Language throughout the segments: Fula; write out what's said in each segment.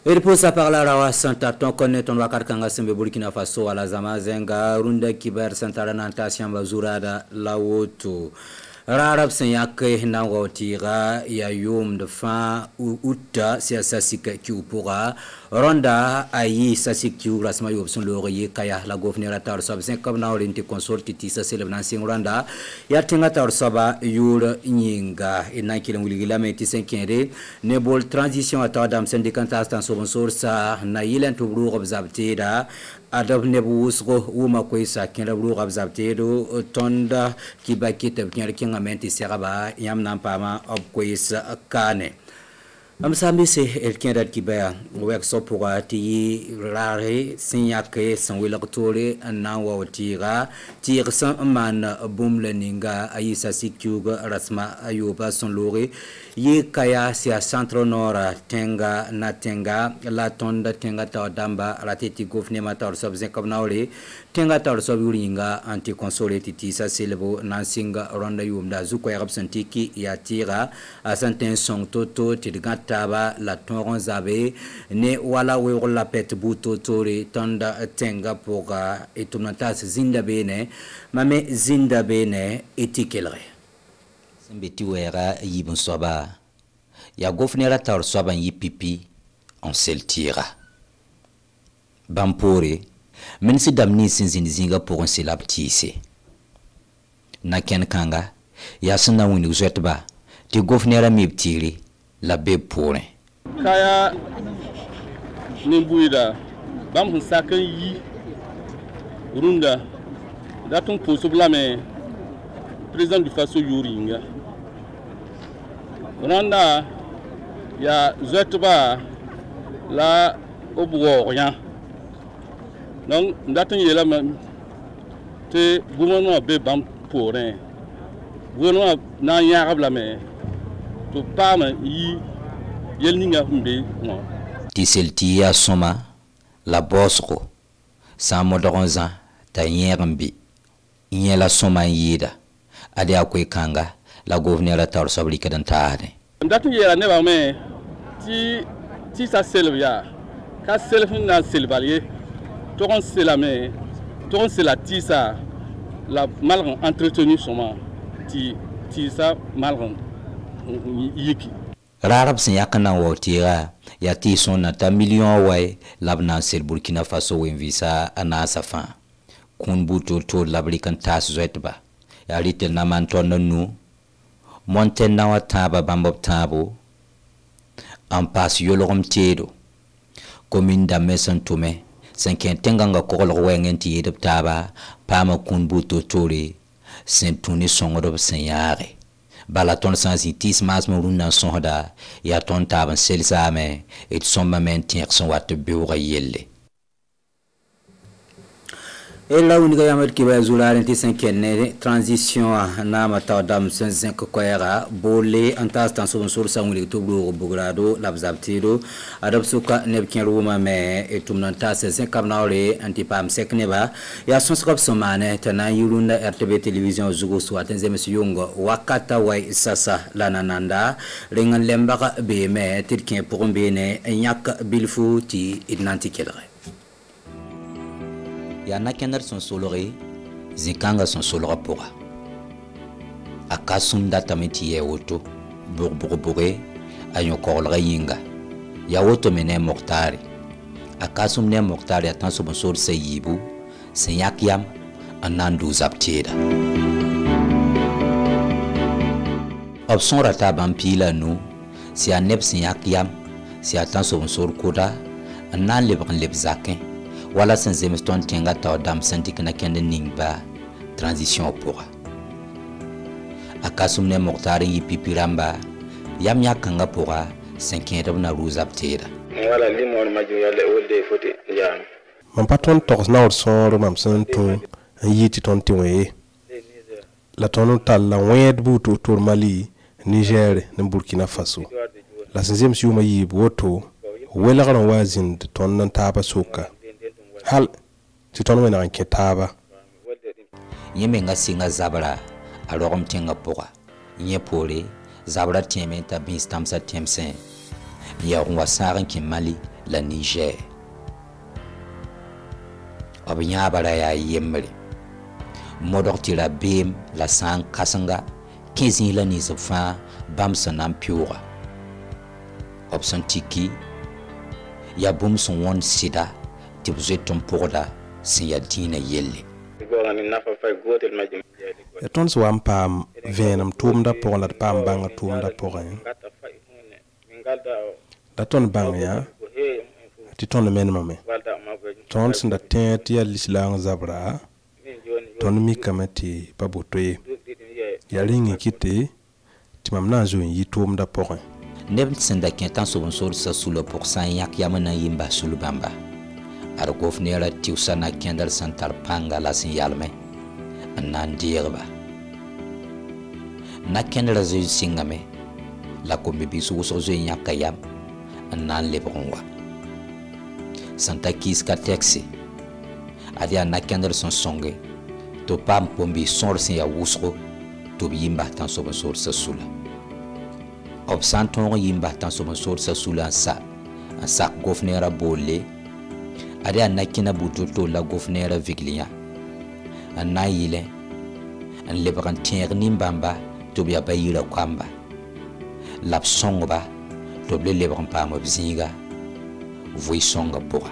Il pose à parler à Santa Ton connaît on va Kanga Sembe Burkina Faso à la Zamazenga, Runda Kiber Santa Renata Siamba Zurada Lawoto. Rarab Senyake Nawotira Yayum de fin Uta Siasasika Kiupura Ronda Ayi Sasikiu Rasmayo son l'oreiller Kaya la gouverneur Tar Sab 5 comme Naolinti consorti sa célébration Rwanda Yatinga Tar Saba Yur Nyinga et Nankilum Wilameti 5 Nebol transition à Tadam syndicat en son source Naïlen to Blue Observera Adab Nebusro Uma Kwesa Kenablu Observero Tonda Kibakit Kingamenti Seraba Yam Nampama of Kwesa Kane. Amsambi se elkenda kibaya workshop pour ati rare sinyake sanwila kutole na wawtira tir san man boom leninga ayisa sikyuga rasma ayuba son lore ye kaya sia centre nord tenga na tenga la tonda tenga ta damba rateti gouvernement tar sobzen comme naole tenga tar sobulinga anti console titi sa selebo nansinga ronda yumda zuko yarab santiki ya tira a santen song toto taba la toron zabe ne wala we la pet buto tori tanda tenga poga etumnatas zinda bene mame zinda bene etikelre sembeti wera yibun soba ya gofnera tar soba yipipi on seltira bampore mensi damni sinzinzinga pour un selaptise na ken kanga ya sna wini zetba ti gofnera mibtiri la be pore kaya nimbuida bam hun sakan yi runda datun posubla me président du faso yuringa randa ya zetba la obwo rien donc datun yela me te gouvernement be bam pore gouvernement na yarab la me to pama yi yelninga humbe mo tiselti ya soma la bosro sa modoronza ta yermbi la soma yida ade akoy kanga la gouverneur tar sabli kadan taade ndatu yela ne ba me ti sa selvia ka selfin na selvalier toron selame toron selati sa la mal entretenu soma ti sa mal yiki Rarab sin yakana wotira ya ti son na million way labna sel Burkina Faso wenvisa ana safa kun buto to labrikan tas zoetba ya ritel na manton nu monten na wataba bambob tabo en passe yolom tiedo commune da meson tume 50 nganga ko lo wengenti yedab taba pama kun buto tore sentuni songodo senyare balaton sensitis masmo runa sonda ya ton taban selsame et son mamentien son wat bureau yelle et là où nous avons qui va zoular en 5e transition na mata dam 5 koyara bolé en tas dans son source on les to bogrado labzabtiro adopsuka nebkin ruma me et tumnanta 5 kamnaole antipam sekneba ya son skop somane tana yulunda RTB télévision zugo swat nzeme yungo wakata way sasa lanananda rengan lembaka be me tirkin pour mbene nyak bilfu ti idnantikelre ya nakenar son solore zikanga son solora pora akasunda tamiti ye woto burburbure ayo korlre yinga ya woto mene moktari akasum ne moktari atan so bonsor seyibu senyakyam anandu zaptida option rata bampila nu si anep senyakyam si atan so bonsor koda anan lebran lebzakin wala senzemiston tenga ta dam santik na kende ningba transition pora akasum ne moktari yipipiramba yam yakanga pora 5 na ruzaptera wala limon majuya le wolde foti jam man patron tos na or mam santo yiti ton tiwe la ton tal la wed buto tour Mali Niger na Burkina Faso la senzem siuma yibo to wela ran wazin ton nan taba soka hal ti ton wena ke taba yeme nga singa zabra alogom tenga pora nye pole zabra teme ta bin stamsa temsen ya on wasaran ki Mali la Niger ob yãabra yaa yembre modg tɩ rabeem la sã n kãsenga 15 la nins fãa bãmb sẽn na n pɩʋʋga b sẽn tiki yaa bũmb sẽn wõnd sɩda tɩ b zoet n pʋgda sẽn yaa dĩinã yelle tõnd sẽn wa n paam vẽenem tʋʋmdã pʋgẽ la d paam bãngã tʋʋmdã pʋgẽ la tõnd bãng yã tɩ tõnd menemame tõnd sẽn da tẽ tɩ yaa lislaang zabra tõnd mikame tɩ pa boto ye yaa rẽngẽ kɩte tɩ mam na n zoe n yi tʋʋmdã pʋgẽ neb sẽn da kẽ tãn sob n sood sa sula pʋg sã n yãk yam n na n yɩ n bas sul bãmba ad gof neera tɩʋsa na-kẽndr sẽn tar pãnga la sẽn yalme n na n deegba na-kẽndrã zoe sɩngame la kombe-bɩs wʋsg zoe yãka yam n na n lebg n wa sẽn ta kiis ka tɛkse ad yaa na-kẽndr sẽn sõnge tɩ b paam kombe-bɩs sõor sẽn yaa wʋsgo tɩ b yɩ n bas tãn sob n sood sa sula b sã n tõog n yɩ n bas tãn sob n sood sa sula n sak gof neerã boolle ad yaa na-kẽna buto-tol la gof neerã vigl yã n na n yɩlẽ n lebg n tẽeg nin-bãmba tɩ b yaa ba-yirã koamba la b sõngba tɩ b le lebg n paam b zĩiga vɩɩ-sõnga pʋga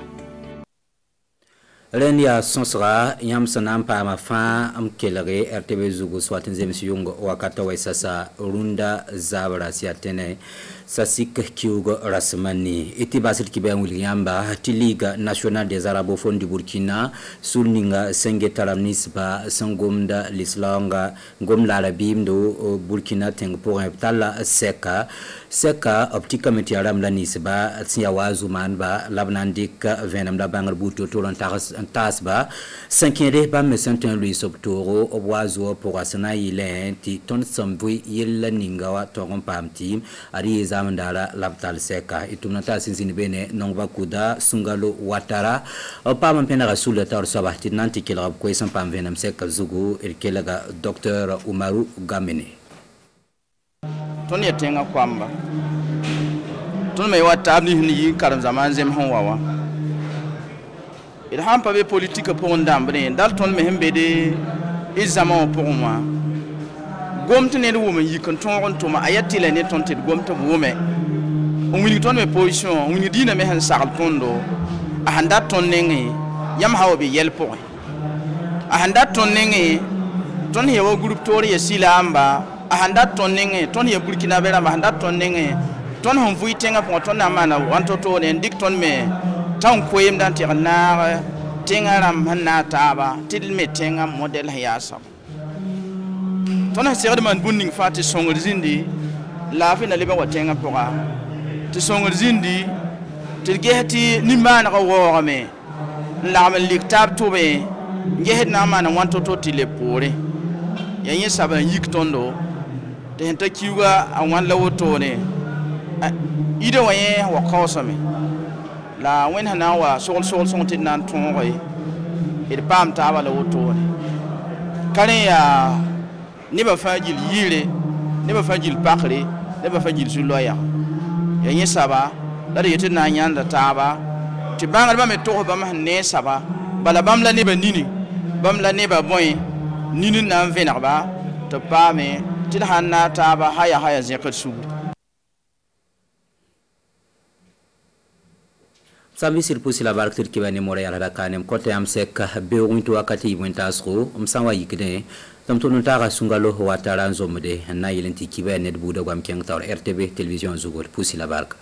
rẽnd yaa sõsga yãmb sẽn na n paama fãa m kelge rtb zugu swat n zems yʋng wakata wɛ sasa rũndã zabrã sɩ yaa tẽne sa sik kiugo rasmani iti basit ki ben wilgi yamba ti liga national des arabophones du Burkina sulninga senge taramnisba sangomda lislanga ngomla arabimdo Burkina teng pour tala seka optika meti aram la nisba tsiya wazu manba labnandik venam la bangar buto toron tasba sankere ba me Saint Louis Octoro obwazo pour asana ile ti ton samvui yella ningawa toron pamti ari zamandara labtal seka itumnata sinzini bene nongba kuda sungalo watara pam pena rasul tar sabahti nanti kilab ko isam pam venam seka zugu irkelaga Dr Umaru Gamene ton yetenga kwamba ton me wata ni ni karam zaman zem hon wawa il hampa be politique pour ndambre dal ton me hembede izama pour moi gomte ne wo me yikan ton to ma ayati le ne ton te gomte wo me on wini ton me position on wini dina me han sal tondo a handa ton nengi yam hawo be yel pour a handa ton nengi ton he wo groupe tori ya silamba a handa ton nengi ton ye Burkina Bera ma handa ton nengi ton hon vui tenga pour ton na mana wanto to ne dik ton me tan koyem dan te na tenga ram hanna taba til me tenga model ya sab ton sere man bunning fati songol zindi la fi na leba watenga poka ti songol zindi til gehti nimana ko worame la man liktab tobe gehet na mana wanto to tile pore ya yin saban yik tondo te henta kiwa a wan lawoto ne ida waye wa kawsame la wen hana wa sol sonti nan tongoy il pam taba lawoto ne kare ya ne ba fajil yire ne ba fajil pakre ne ba fajil zuloya ya yin saba la de yetin na nyanda taba ti bangal ba me to ba ma ne saba bala bam la ne ba nini bam la ne ba boy nini na venar ba to pa me ti hanna taba haya zekat su Sami sirpusi la barktir kibani mora yala da kanem kote am seka be wintu wakati ibwenta asro msanwa yikne tamtonu taga sungalo watara nzomde na yelenti kibane buda gwam keng tar RTB television zugol pusi la barka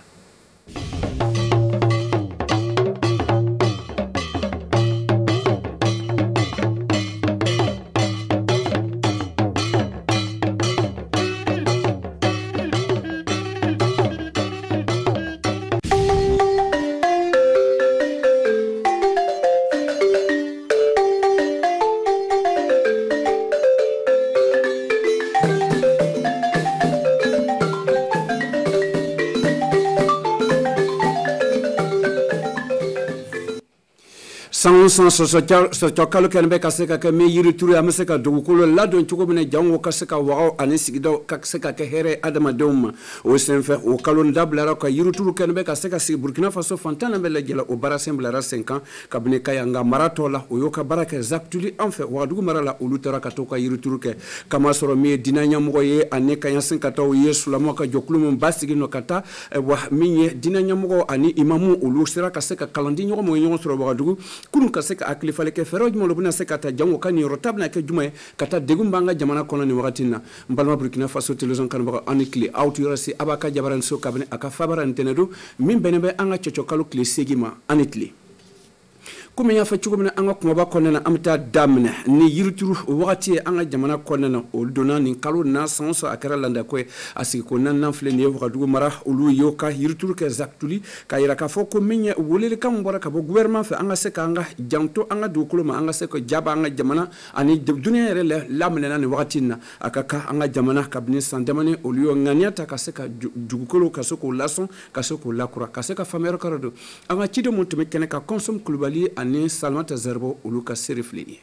san so kalo kan be ka se ka me yiri turu am se ka dugukolo la don chugo bene jango ka se ka wa ani sigida ka se ka here adama dom o sen fe o kalo ndabla ra ka yiri turu kan be ka se ka si Burkina Faso fantana be la gela o bara semble ra 5 ans ka bene ka yanga marato la o yoka baraka zaktuli en fait wa dugu mara la o lutara ka to ka yiri turu ke kama soro me dinanya mo ye ane ka yasin ka to yesu la mo ka jokulu basigi no kata wa minye dinanya mo ani imamu o lu sira ka se ka kalandi nyogo mo nyogo soro wa dugu kurun ka se ka akili fale ke fero mo lobuna se ka ta jango kan yoro tabna ke juma kata degum banga jamana kono ni wakatina mbalma Burkina Faso television kan ba anikli out yorasi abaka jabaran so kabne aka fabaran tenedo min benebe anga chochokalu kle segima anikli comme ya fa chugum na anga kuma ba konna amta damne ni yirturu wakati anga jamana konna o dona ni kalu na sanso akara landa ko asiki ko nan fle ne wa dugu mara ulu yoka yirturu ke zaktuli ka yira ka foko minya wolele kam bora ka bo gouvernement fa anga se ka anga janto anga du kuluma anga se ko jaba anga jamana ani dunya re lamne na ni wakati na akaka anga jamana kabni sandamane ulu yo ngania ta ka se ka dugukolo ka soko lason ka soko lakura ka se ka famero karado anga chido montume kene ka consomme globally ni Salmata Zerbo uluka serifli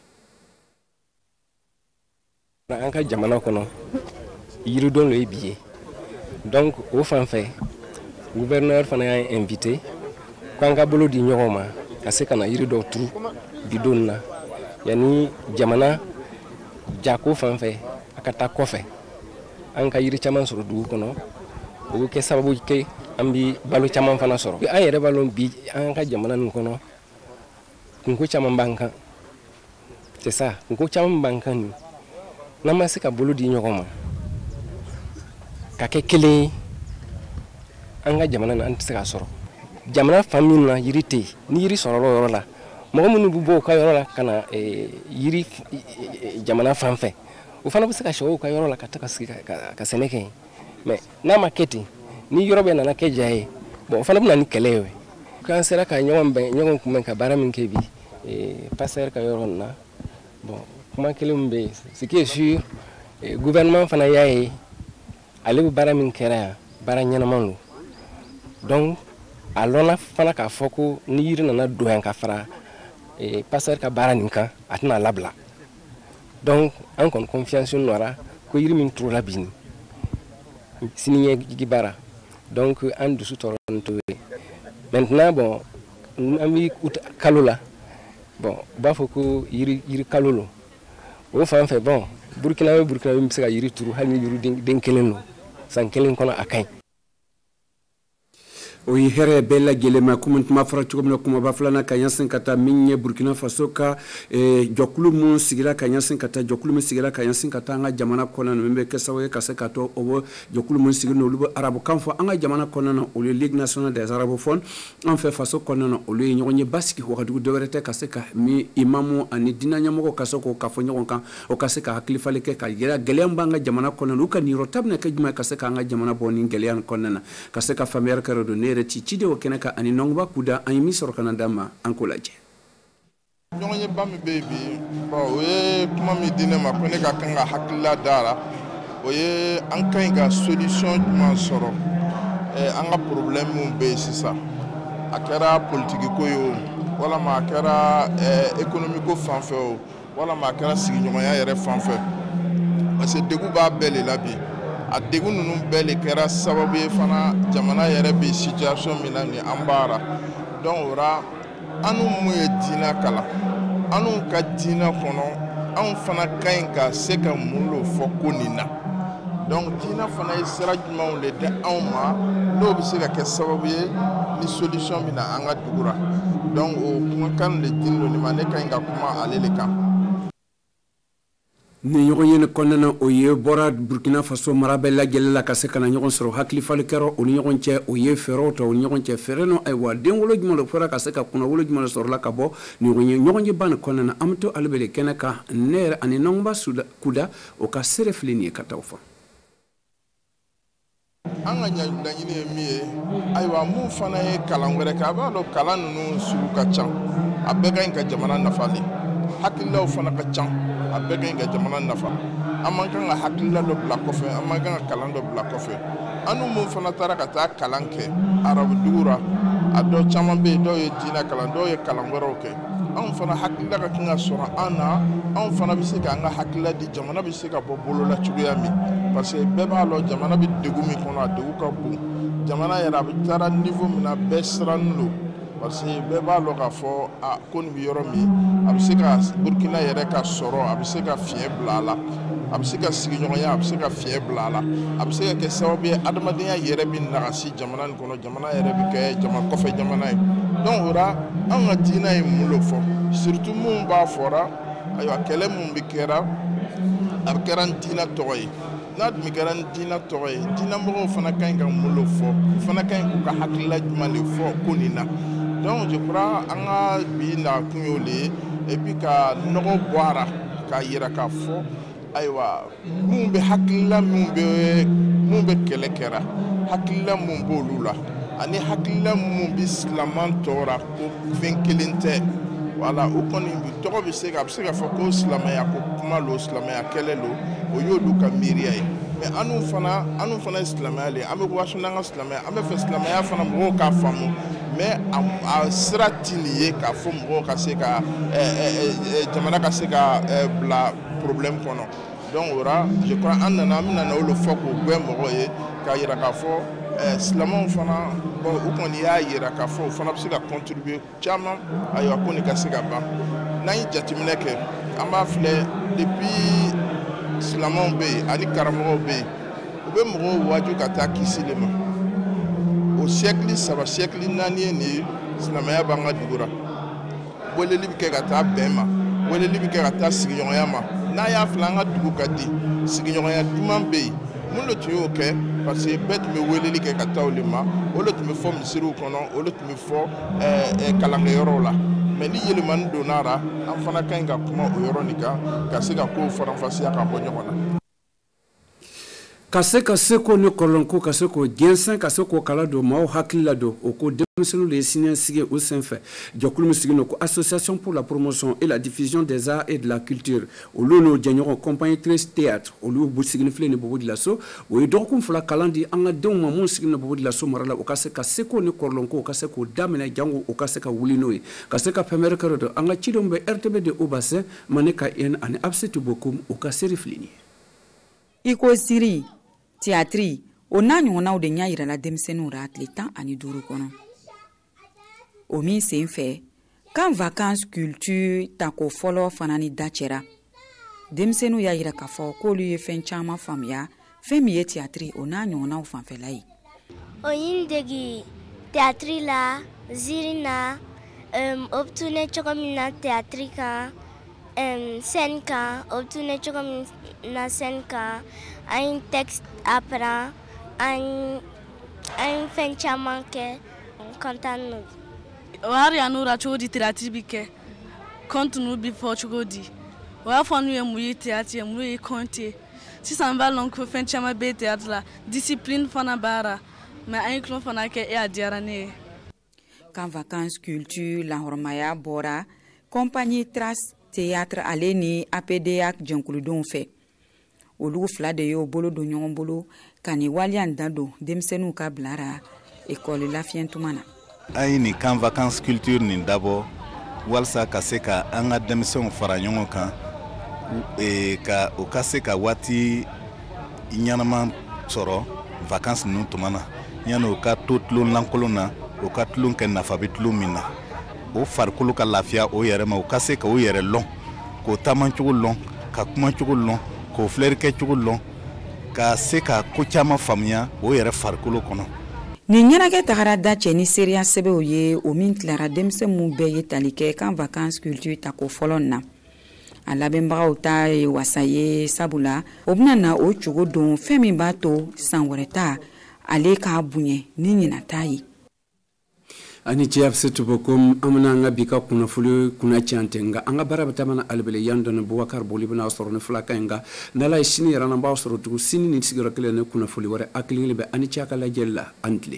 anka jamana kono yiru don le biye donc au fan fait gouverneur fana a invité kwanga bolo di nyoma kase kana yiru do tru bidonna yani jamana jako fan fait akata kofe anka yiru chaman suru du kono o ke sababu ke ambi balu chaman fana soro ay re balon bi anka jamana kono kunko chama banka c'est ça kunko chama banka ni na masika bulu di nyokoma ka ke kele anga jamana na antisaka soro jamana famille na yirite ni yiri soro lo la mo mo nu bo ka yoro la kana yiri jamana fanfe o fana bisaka show ka yoro la kataka ka seneke mais na maketi ni yoro be na ke jaye bon fana buna ni kelewe kan sera ka nyom kuma ka baramin kebi passer ka yoron na bon kuma kelimbe ce qui est sûr gouvernement fana yaye ale baramin kera baranyana manlu donc alona fana ka foko ni yiri na do en ka fara passer ka baraninka atna labla donc en kon confiance nora ko yiri min trop labini signé gibara donc en dessous toronto. Maintenant, bon, ami Kalula, bon, Bafoko, Yiri Kalolo. Au fin fait, bon, Burkina, Msaka Yiri Turu, Hali Yuru Denkeleno, Sankelin Kona Akain. Oui, here bella gelema kuma fara chugum kuma baflana kanyasin kata minye Burkina Faso ka jokulu mu sigira kanyasin kata jokulu mu sigira kanyasin kata nga jamana kona no membe kesawe kase kato obo jokulu mu sigira no lubo arabu kanfo anga jamana kona no le Ligue nationale des arabophones en fait Faso kona no le nyonye basiki wakadu dewerete kase ka mi imamu ani dinanya moko kase ko kafonyo kan o kase ka haklifa leke ka gira gelemba nga jamana kona no ka ni rotabne ka juma kase ka nga jamana boni gelian kona na kase ka famere karo do Chide wakenaka ani nongba kuda ani misoro kanadama ankolaje nyonye bami baby bo we kuma mi dine ma ko ne ka kanga hakilla dara oye an kan ga solution ma soro anga problème mun be sisa akara politique ko yo wala ma akara économique fanfé wala ma akara sigi nyoya yere fanfé parce que degu ba belle la bi a degu nunu bele kera sababu fana jamana yere be situation minani ambara donc ora anu muye dina kala anu ka dina kono an fana kainka seka mulo fokunina donc dina fana isra juma le de anma no bi seka ke sababu ni solution mina anga dugura donc o kuma kan le dinlo ni mane kainka kuma alele kan ni yogo yene konnana oye bora Burkina Faso marabella gelala kase kana nyogon soro hakli falkero oni nyogon che oye feroto oni nyogon che fereno ay wa dengolo jumalo fera kase ka kuna wolo jumalo soro la kabo ni nyogon je ban konnana amto albele kenaka ner ani nongba suda kuda o ka sereflini katawfa anga nyanda nyine miye ay wa mu fana e kalangere ka ba lo kalanu sulu ka chan abega inka jamana nafali hakilla fana ka chan abega inga jamana nafa amanga nga hakilla lo bla kofe amanga nga kalando bla kofe anu mu fana taraka ta kalanke arabu dura ado chama be do ye dina kalando ye kalangoro ke an fana hakilila ka kan ka sɔrɔ an na an fana bɛ se k'an ka hakilila di jamana bɛ se ka bɔ bolola cogoya min parce que bɛɛ b'a lɔ jamana bɛ degun min kɔnɔ a degun ka bon jamana yɛrɛ a bɛ taara niveau min na bɛɛ sirannen don parce que bɛɛ b'a lɔ k'a fɔ a ko nin bɛ yɔrɔ min a bɛ se ka Burkina yɛrɛ ka sɔrɔ a bɛ se ka fiɲɛ bila a la a bɛ se ka sigiɲɔgɔnya a bɛ se ka fiɲɛ bila a la a bɛ se ka kɛ sababu ye adamadenya yɛrɛ bɛ nagasi jamana nin kɔnɔ jamana yɛrɛ bɛ kɛ kɔfɛ jamana ye donc o la an ka diinɛ ye mun de fɔ surtout mun b'a fɔra ayiwa kɛlɛ mun bɛ kɛra a bɛ kɛra n diinɛ tɔgɔ ye n'a dun kɛra n diinɛ tɔgɔ ye diinɛmɔgɔw fana ka ɲi ka mun de fɔ u fana ka ɲi k'u ka hakilila jumɛn de fɔ ko nin na donc je crois an ka bi nakun y'o de ye et puis ka nɔgɔ bɔ a la k'a yira k'a fɔ ayiwa mun bɛ hakilila mun bɛ kɛlɛ kɛra hakilila mun b'olu la ani hakilila mun bɛ silaman tɔɔra ko fɛn kelen tɛ wala o kɔni tɔgɔ bɛ se ka fɔ ko silamɛya ko kuma lo silamɛya kɛlɛ lo o y'olu ka miiriya ye mais anu fana ye silamɛya le an bɛ waso n'an ka silamɛya an bɛ fɛ silamɛya fana mɔgɔw k'a faamu mais a sira ti nin ye k'a fɔ mɔgɔw ka se ka jamana ka se ka bila problème kɔnɔ donc o la je crois an bɛna olu fɔ k'o bɛɛ mɔgɔ ye k'a yira k'a fɔ silamɛw fana bon u kɔni y'a yira k'a fɔ o fana bɛ se ka contribuer caman ayiwa ko nin ka se ka ban n'an ye jateminɛ kɛ an b'a filɛ depuis silamɛw bɛ yen ani karamɔgɔw bɛ yen u bɛ mɔgɔw waaju ka taa kisi de ma o siècle 3 siècle 4 ye nin ye silamɛya b'an ka dugu la weleli bɛ kɛ ka taa bɛn ma weleli bɛ kɛ ka taa sigiɲɔgɔnya ma n'a y'a filɛ an ka dugu ka di sigiɲɔgɔnya duman bɛ yen mun de tun y'o kɛ parce que bɛɛ tun bɛ weleli kɛ ka taa olu ma o de tun bɛ fɔ misiriw kɔnɔ o de tun bɛ fɔ kalankɛyɔrɔw la mais ni yɛlɛmani donna la an fana ka ɲi ka kuma o yɔrɔ nin kan ka se ka kow faranfasiya ka bɔ ɲɔgɔn na ka se ko ni kɔlɔnko ka se k'o jɛnsɛn ka se k'o kala don maaw hakili la don o ko denmisɛnninw de ye siniɲɛsigi o senfɛ jɛkulu min sigilen don ko association pour la promotion et la diffusion des arts et de la culture olu n'o jɛɲɔgɔn compagnie 13 théâtre olu sigilen filɛ nin Bobo Dioulasso o ye dɔgɔkun 2 kalan di an ka denw ma mun sigilen Bobo Dioulasso mara la o ka se ko ni kɔlɔnko o ka se k'o daminɛ jango o ka se ka wuli n'o ye ka se ka pɛmɛrɛ kɛrɛ don an ka cidenw bɛ RTB de au bassin Manika N ani Absetou Bokoum o ka seri filɛ nin ye iko siri théâtre o n'a ɲɔgɔnnaw de ɲa yirala denmisɛnninw ra tile 15 kɔnɔ o min sen fɛ kan vacances culture tako fɔlɔ fana ni da cɛra denmisɛnninw y'a yira k'a fɔ k'olu ye fɛn caman faamuya fɛn min ye théâtre o n'a ɲɔgɔnnaw fanfɛla ye o ye n degi théâtre la ziri na o bɛ tourner cogo min na théâtre kan scène kan o bɛ tourner cogo min na scène kan an texte apprend an fɛn caman kɛ content n'o o hari y'anu ra cogo di théâtre bi kɛ conte n'u bi fɔ cogo di o y'a fɔ n'u ye mun ye théâtre ye mun ye conte ye sisan b'a lɔn ko fɛn caman bɛ théâtre la discipline fana b'a la mais an ye kulon fana kɛ a diyara ne ye kan vacances culture lahɔrɔmaya bɔra compagnie Trace théâtre ale ni APDA jɛnkuludenw fɛ olu fila de y'o bolo don ɲɔgɔn bolo ka ni waliya da don denmisɛnninw ka bilara école lafiɲɛtuma na an ye nin kan vacances culture nin dabɔ walasa ka se ka an ka denmisɛnw fara ɲɔgɔn kan ka o ka se ka waati ɲɛnama sɔrɔ vacances ninnu tuma na yanni o ka to tulon lankolon na o ka tulon kɛ nafa bɛ tulon min na o farikolo ka lafiya o yɛrɛ ma o ka se ka o yɛrɛ lɔn k'o taamancogo lɔn ka kumacogo lɔn k'o filɛri kɛcogo lɔn ka se ka ko caman faamuya o yɛrɛ farikolo kɔnɔ nin ɲɛnajɛ tagara da cɛ ni seereya sɛbɛnw ye o min tilara denmisɛnninw bɛɛ ye tali kɛ kan vacances culture tako fɔlɔ na a labɛnbagaw ta ye wasa ye sabula o bɛna na o cogo don fɛn min b'a to san wɛrɛ ta ale k'a bonya ni ɲina ta ye ani cɛ Absetou Bokoum an bɛna an ka bi ka kunnafoni kunna cante nka an ka baara bɛ taa mana alibele yan dɔnni Boubacar Boli bɛna sɔrɔ ni filakan in nka n'ala ye sini yɛrɛ na b'aw sɔrɔ tugun sini ni sigiyɔrɔ kelen ni kunnafoni wɛrɛ a kelen bɛ ani cɛ ka lajɛli la ani tile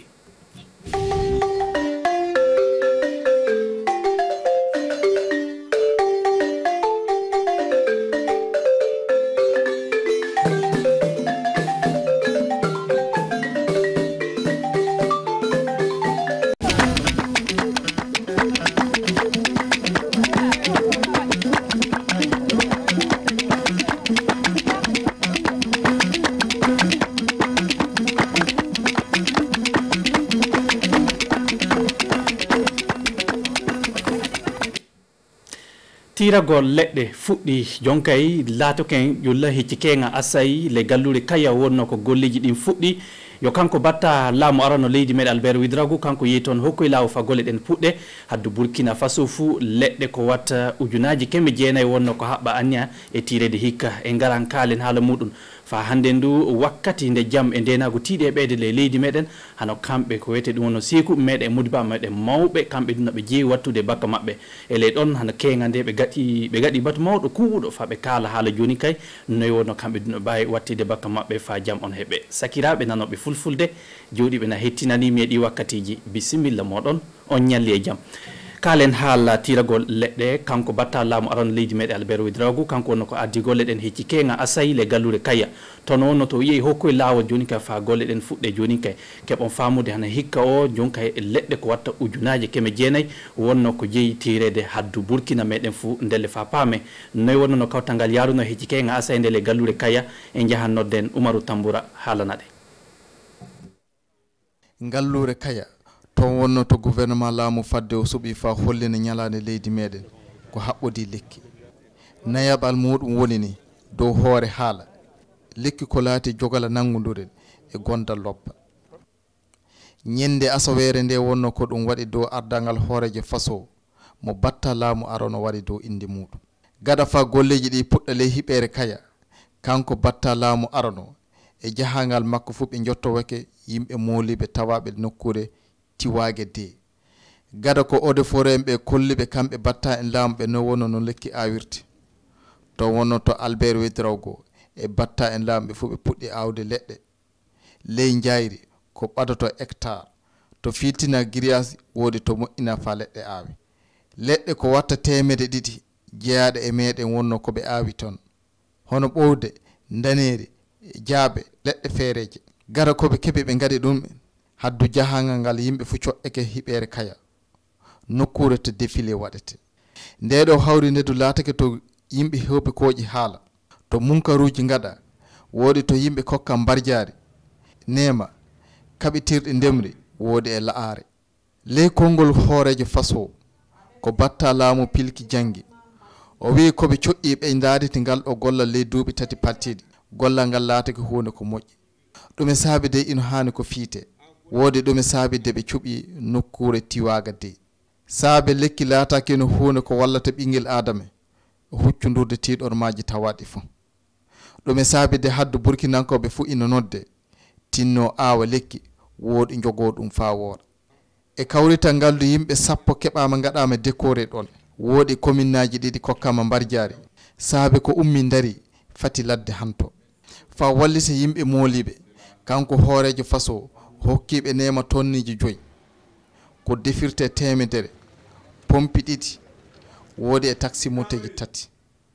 tiragol leɗɗe fuɗɗi jonkay laatoken yulla hiccikenga asayi le gallure kaya wonno ko golleji ɗin fuɗɗi yo kanko batta laamu arano leydi meɗe Albert Ouédraogo kanko yehi toon hokkoye laawo fa golle ɗen puɗɗe haddu Burkina Faso fuu leɗɗe ko watta ujunaji kemme jeenayyi wonno ko haɓɓa anya e tirede hikka e ngaran kaalen haala muɗum fa hande ndu wakkati nde jaam e ndenago tiiɗe ɓeyde le leydi meɗen hano kamɓe ko wiyete ɗum wonno seeku meɗe mudiba meɗe mawɓe kamɓe ɗum noɓe jeeyi wattude bakka maɓɓe e ley ɗon hano keega nde ɓe gaɗi batu mawɗo kuuɗo fa ɓe kaala haala joni kay noyi wonno kamɓe ɗum no mbawi wattide bakka maɓɓe fa jaam on heeɓe sakiraɓe nanoɓe fulfulde jooɗiɓe na hettinanimi e ɗi wakkatiji bisimilla moɗon on ñalli e jaam kalen haala tiragol leɗɗe kanko batta laamu arano leydi meɗe Albert Ouédraogo kanko wonno ko addi golle ɗen hecci kenga asayi le gallure kaya tono wonno to yeehi hokkoye laawol joni kay fa golle ɗen fuɗɗe joni kay keɓon famude hana hikka o joni kay leɗɗe ko watta ujunaji keme jeenayyi wonno ko jeeyi tirede haddu Burkina meɗen fuu ndelle fa paame noyi wonno no kawtal ngal yaruno hecci kenga asayi nde le gallure kaya e jahannodden Oumarou Tamboura haalanade gallure kaya ton wonno to gouvernement laamu fadde o suɓi fa hollina ñalade leydi meɗen ko haɓɓodi lekki nayaɓal muɗum woni ni dow hoore haala lekki ko laati jogala nannguduren e gondal loppa ñande asawere nde wonno ko ɗum waɗi dow ardangal hooreje faso mo batta laamu arano waɗi dow inde muɗum gaɗa fa golleji ɗi puɗɗa ley hiɓere kaya kanko batta laamu arano e jahangal makko fu ɓe jottowake yimɓe mooliɓe tawaɓe nokkure tiwaage de gada ko ode foren ɓe kolliɓe kamɓe batta en laamu ɓe no wonno no lekki awirte to wonno to Albert Ouédraogo e batta en laamu ɓe fu ɓe puɗɗi awde leɗɗe ley jayri ko ɓadoto hectare to fitina grillage wodi to moƴƴina fa leɗɗe awi leɗɗe ko watta temede ɗiɗi jeeyaɗe e meɗen wonno ko ɓe awi toon hono ɓowde daneri jaabe leɗɗe feereje gara koɓe keeɓi ɓe gaɗi ɗum haddu jahangal ngal yimɓe fu coɗɗeke hiɓere kaya nokkure to défilé waɗete nde ɗo hawri nde du laatake to yimɓe hewɓe kooƴi haala to munkaruji gaɗa woodi to yimɓe kokka mbarjaari nema kaɓitirɗe ndemri woodi e la'aare ley konngol hoorejo faso ko batta laamu pilki jangi o wi koɓe coƴƴi ɓe ndaaditi ngal ɗo gollal ley duuɓi tati partiɗi gollal ngal laatake hunde ko moƴƴi ɗum e saabi de ino haani ko fiite woodi ɗum e saabi de ɓe cuɓi nokkure tiwaga de saabe lekki laatake no hunde ko wallata ɓinguel adama huccudurde tiɗormaji tawaɗi fo ɗum e saabi de haddu burkinankoɓe fu ina nodde tinno aawa lekki woodi jogo ɗum fa woora e kawrital ngaldu yimɓe sappo keɓama gaɗama décoré ɗon woodi commune naji ɗiɗi kokkama mbarjaari saabe ko ummi dari fati ladde hanto fa wallita yimɓe mooliɓe kanko hoorejo faso hokkiɓe nema tonniji 5 ko defirte temedere pompi ɗiɗi woodi e taxi moteji 3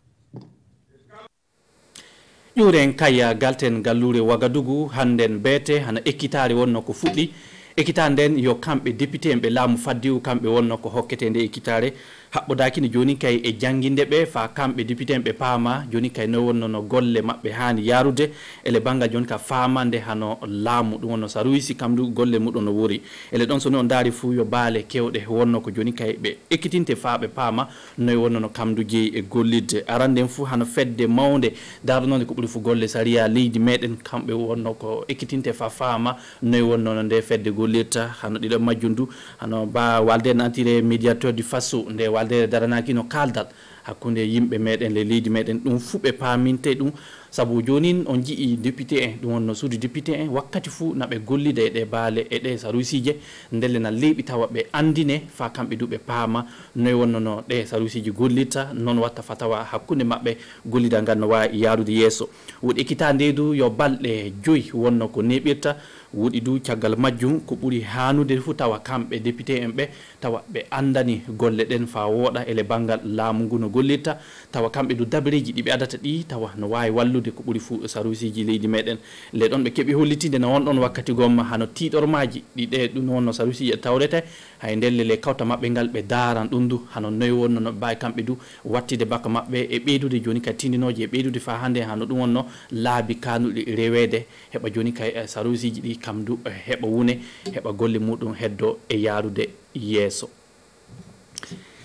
ƴuuren kaya galten gallure Wagadugu hannden beete hana ekkitare wonno ko fuɗɗi ekkitare nden yo kamɓe député en ɓe laamu faddiwu kamɓe wonno ko hokkete nde ekkitare haɓɓodakini joni kay e jangguinde ɓe fa kamɓe député en ɓe paama joni kay no wonno no golle maɓɓe hani yarude ele banggal joni ka famande hano laamu ɗum wonno sa ruysi kamdu golle muɗum no wori ele ɗon soni on daari fuu yo baale kewɗe wonno ko joni kay ɓe ekkitinte fa ɓe paama noyi wonno no kamdu jeeyi e gollidde aranden fuu hano fedde mawde daranode ko ɓuuri fu golle saria leydi meɗen kamɓe wonno ko ekkitinte fa faama noyi wonno no nde fedde gollirta hano ɗiɗo majjundu hano ba walde en entire médiateur du faso nde walde daranaki no kaldal hakkunde yimɓe meɗen le leydi meɗen ɗum fu ɓe paaminte ɗum sabu jonin on jii député en ɗum wonno suudu député en wakkati fuu naɓe gollida e ɗe baale e ɗe sarusije ndelle na leeɓi tawa ɓe andine fa kamɓe du ɓe paama noyi wonno no ɗe sarusiji gollirta noon watta fa tawa hakkunde maɓɓe gollida ngal no wawi yarude yeeso woɗi ekkita ndedu yo balɗe 5 wonno ko neɓirta woɗi du caggal majjum ko ɓuuri hanude fu tawa kamɓe député en ɓe tawa ɓe andani golle ɗen fa wooɗa ele banggal laamu ngu no gollirta tawa kamɓe du dabareji ɗiɓe adata ɗi tawa no wawi wallude ko ɓuuri fu sarusiji leydi meɗen le ɗon ɓe keeɓi hollitinde no won ɗon wakkati gomma hano tiɗormaji ɗiɗe ɗum wonno sarusiji tawrete hay ndelle le kawta maɓɓe ngal ɓe daran ɗum du hano noyi wonno no mbawi kamɓe du wattide bakka maɓɓe e ɓeydude joni kay tindinoje e ɓeydude fa hande hano ɗum wonno laabi kanuɗi rewede heɓa joni kay sarusiji ɗi kamdu heɓa wune heɓa golle muɗum heddo e yarude yeeso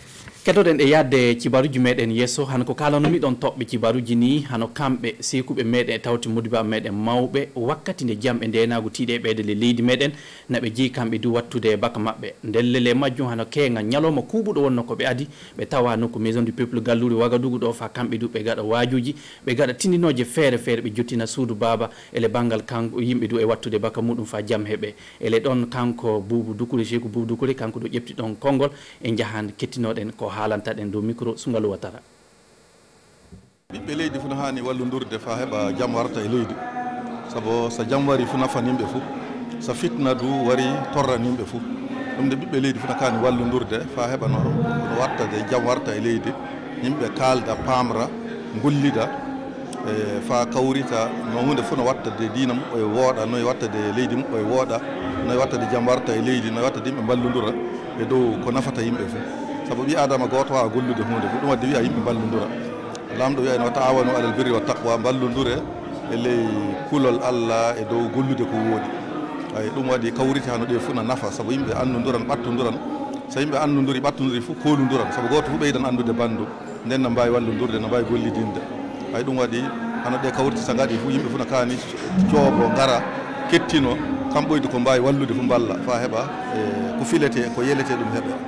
keɗoɗen e yadde cibaruji meɗen yesso hano ko kalano miɗon toɓɓe cibaruji ni hano kamɓe sekuɓe meɗen e tawti modiba meɗen mawɓe wakkati nde jam e ndenago tiiɗe ɓeyde le leydi meɗen naɓe jeeyi kamɓe du wattude e baka maɓɓe ndellele majjum hano kenga ñalawma kuuɓuɗo wonno ko ɓe adi ɓe tawa nokku maison du peuple galluri Wagadugu ɗo fa kamɓe du ɓe gaɗa wajuji ɓe gaɗa tindinoje feere feere ɓe jottina suudu baba ele banggal kanko yimɓe du e wattude baka muɗum fa jam heeɓe ele ɗon kanko Boubou Doucouré Sékou Boubou Doucouré kanko ɗo ƴefti ɗon konngol e jahan kettinoɗen ko haalantaɗen dow micro Soungalou Ouattara. ɓiɓɓe leydi fof no hani wallodurde fa heɓa jam warta e leydi saabu so jam wari fof nafan yimɓe fof so fitna du wari torran yimɓe fof ɗum nde ɓiɓɓe leydi fof no kani wallodurde fa heɓa no wattade jam warta e leydi yimɓe kalda pamra gollida fa kawrita no hunde fof no wattade diina muɓɓo e wooɗa noye wattade leydi muɓɓo e wooɗa noye wattade jam warta e leydi noye wattade yimɓe ballodura e dow ko nafata yimɓe fof saabu ɓi adama goto wawa gollude hunde fof ɗum wadde wiya yimɓe ballodura lamɗo wiya no ta'awanu alal birri wa taqwa ballodure e ley kulol Allah e dow gollude ko woodi ay ɗum waɗi kawriti hano ɗe fof no nafa saabu yimɓe annoduran ɓattoduran so yimɓe annoduri ɓattoduri fof koluduran saabu goto fof ɓeydan andude bandu nden no mbawi wallodurde no mbawi gollidinde ay ɗum waɗi hano ɗe kawriti so gaɗi fof yimɓe fof no kani coobo gara kettino kam ɓoyde ko mbawi wallude fof balla fa heɓa ko filete ko yelete ɗum heɓe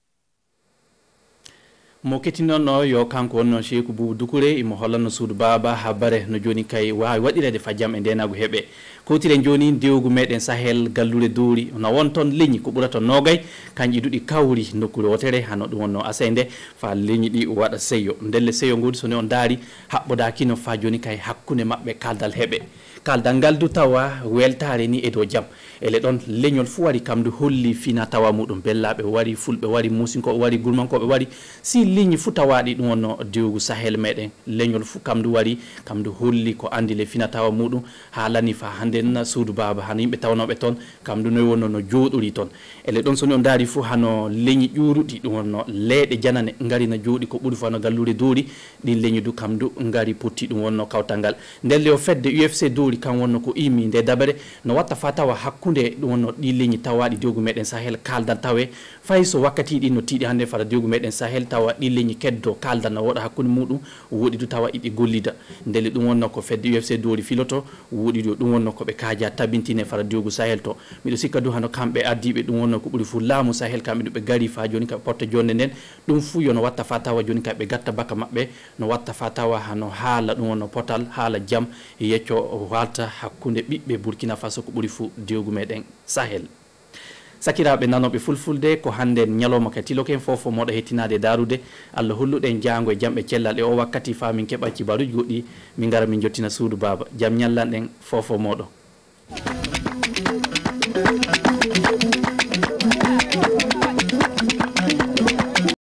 mo kettinonno yo kanko wonno Sékou Boubou Doucouré imo hollanno suudu baba ha bare no joni kay wawi waɗirede fa jam e ndenago heeɓe kowtiren joni dewgu meɗen Sahel gallure doori no won toon leñi ko ɓurata nogay kanƴi duɗi kawri nokkure wotere hano ɗum wonno asende fa leñi ɗi waɗa seyo ndelle seyo ngodi soni on daari haɓɓodakino fa joni kay hakkude mabɓe kaldal heeɓe kaldal ngal du tawa weltare ni e dow jaam ele ɗon leñol fu wari kam du holli fina tawa muɗum bellaɓe wari fulɓe wari musinkoɓe wari gurmankoɓe wari si ligne fu tawaɗi ɗum wonno dewgu Sahel meɗen leñol fu kam du wari kam du holli ko andi le fina tawa muɗum haalani fa handen suudu baba hano yimɓe tawnoɓe toon kam du noyi wonno no jooɗori toon ele ɗon soni on daari fu hano leñi ƴuruɗi ɗum wonno leeɗe janane ngari no jooɗi ko ɓuuri fu hano gallure doori ɗin leñi du kam du ngari potti ɗum wonno kawtal ngal ndelle o fedde UFC doori kan wonno ko imi nde dabare no watta fa tawa hakkude ɗum wonno ɗi leñi tawaɗi dewgu meɗen Sahel kaldan tawe fay so wakkati ɗi no tiiɗi hande fata dewgu meɗen Sahel tawa ɗi leñi keddo kaldan no woɗa hakkude muɗum woɗi du tawa iɗi gollida ndele ɗum wonno ko fedde UFC doori filoto woɗi ɗo ɗum wonno koɓe kaaja tabintine fata dewgu Sahel to miɗo sikka du hano kamɓe addiɓe ɗum wonno ko ɓuuri fu laamu Sahel kamɓe ɗuɓe gari fa joni kaɓe porte jonde nden ɗum fu yo no watta fa tawa joni kaɓe gatta baka maɓɓe no watta fa tawa hano haala ɗum wonno potal haala jaam yecco walta hakkude ɓiɓɓe Burkina Faso ko ɓuuri fu dewgu meɗen Sahel sakiraɓe nanoɓe fulfulde ko hande ñalawma ka tiloken fofo moɗo hettinade darude Allah holluɗen jango e jamɓe cellal e o wakkati fa min keɓa cibaruji goɗɗi min gara min jottina suudu baba jaam ñallanɗen fofo moɗo